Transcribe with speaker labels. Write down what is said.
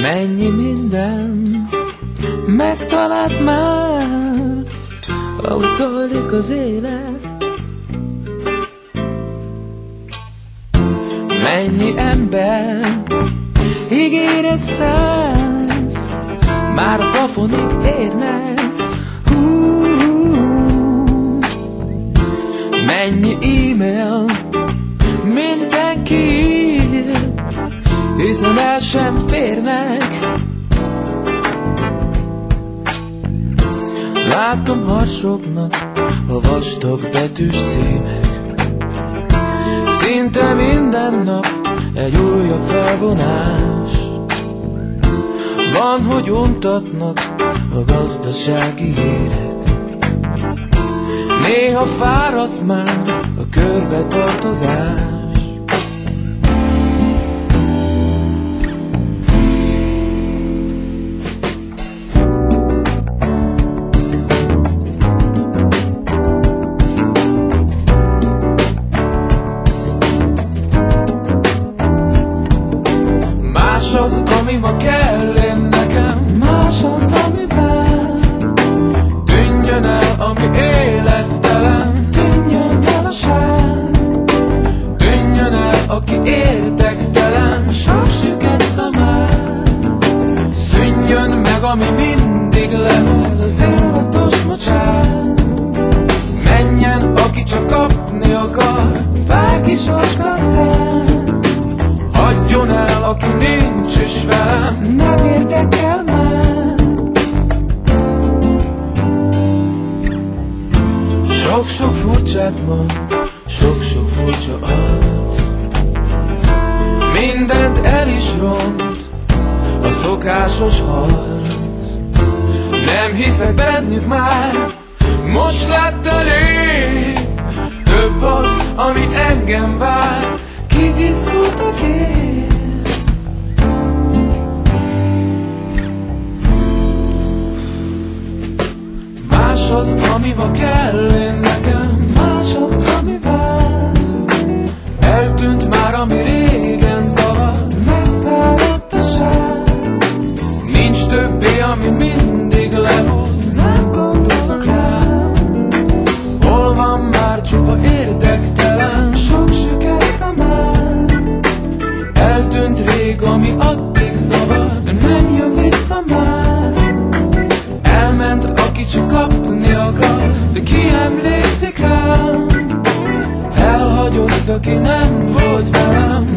Speaker 1: Mennyi minden megtalált már, ahogy zajlik az élet. Mennyi ember ígéret száz, már a plafonig érnek. Mennyi e-mail mindenki ír, hiszen el sem férnek. Látom harsognak a vastag betűs címek, szinte minden nap egy újabb felvonás. Van, hogy untatnak a gazdasági hírek, néha fáraszt már a körbetartozás. Más az, ami ma kell én nekem, más az, ami vár. Tűnjön el, ami élettelen, tűnjön el a sár. Tűnjön el, aki érdektelen, sok süket szamár. Szűnjön meg, ami mindig lehúz, az illatos mocsár. Menjen, aki csak kapni akar, bárki sorsgaztán. Hagyjon el, aki nincs is velem, nem érdekel már. Sok-sok furcsát mond, sok-sok furcsa arc, mindent el is ront a szokásos harc. Nem hiszek bennük már, most lett elég. Több az, ami engem vár, kitisztultak én. Más az, ami ma kell én nekem, más az, ami vár. Eltűnt már, ami régen zavar, megszáradt a sár. Nincs többé, ami mindig lehúz, nem gondolok rá. Hol van már csupa érdektelen, sok süket szamár. Eltűnt rég, ami addig zavar, de nem jön vissza már. Elment, aki csak kapni akar, de ki emlékszik rám? Elhagyott, aki nem volt velem,